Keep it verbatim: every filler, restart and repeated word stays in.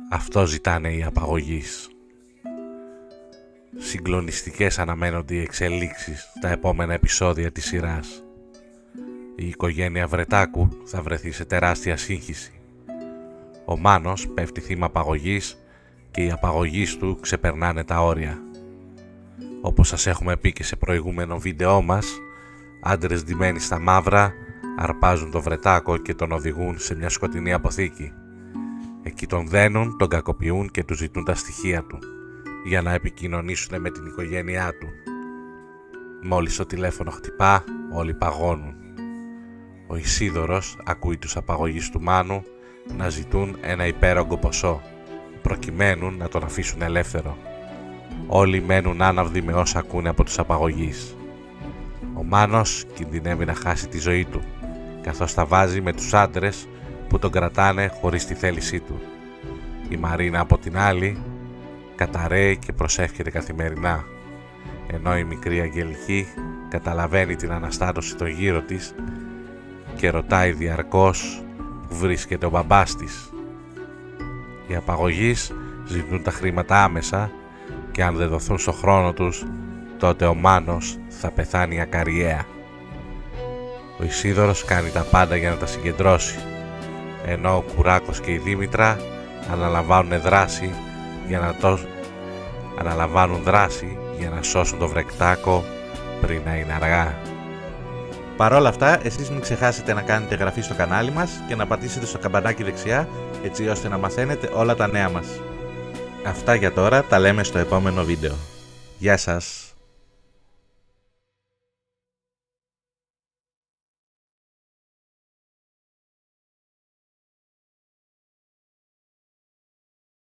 Αυτό ζητάνε οι απαγωγείς. Συγκλονιστικές αναμένονται οι εξελίξεις στα επόμενα επεισόδια της σειράς. Η οικογένεια Βρετάκου θα βρεθεί σε τεράστια σύγχυση. Ο Μάνος πέφτει θύμα απαγωγής και οι απαγωγείς του ξεπερνάνε τα όρια. Όπως σας έχουμε πει και σε προηγούμενο βίντεό μας, άντρες ντυμένοι στα μαύρα αρπάζουν τον Βρετάκο και τον οδηγούν σε μια σκοτεινή αποθήκη. Εκεί τον δένουν, τον κακοποιούν και του ζητούν τα στοιχεία του για να επικοινωνήσουν με την οικογένειά του. Μόλις το τηλέφωνο χτυπά, όλοι παγώνουν. Ο Ισίδωρος ακούει τους απαγωγείς του Μάνου να ζητούν ένα υπέρογκο ποσό, προκειμένου να τον αφήσουν ελεύθερο. Όλοι μένουν άναυδοι με όσα ακούνε από τους απαγωγείς. Ο Μάνος κινδυνεύει να χάσει τη ζωή του, καθώς τα βάζει με τους άντρες που τον κρατάνε χωρίς τη θέλησή του. Η Μαρίνα από την άλλη καταραίει και προσεύχεται καθημερινά, ενώ η μικρή Αγγελική καταλαβαίνει την αναστάτωση των γύρω της και ρωτάει διαρκώς που βρίσκεται ο μπαμπάς της. Οι απαγωγείς ζητούν τα χρήματα άμεσα και αν δεν δοθούν στο χρόνο τους, τότε ο Μάνος θα πεθάνει ακαριέα. Ο Ισίδωρος κάνει τα πάντα για να τα συγκεντρώσει, ενώ ο Κουράκος και η Δήμητρα αναλαμβάνουν δράση για να, το... αναλαμβάνουν δράση για να σώσουν τον Βρετάκο πριν να είναι αργά. Παρ' όλα αυτά, εσείς μην ξεχάσετε να κάνετε εγγραφή στο κανάλι μας και να πατήσετε στο καμπανάκι δεξιά, έτσι ώστε να μαθαίνετε όλα τα νέα μας. Αυτά για τώρα, τα λέμε στο επόμενο βίντεο. Γεια σας!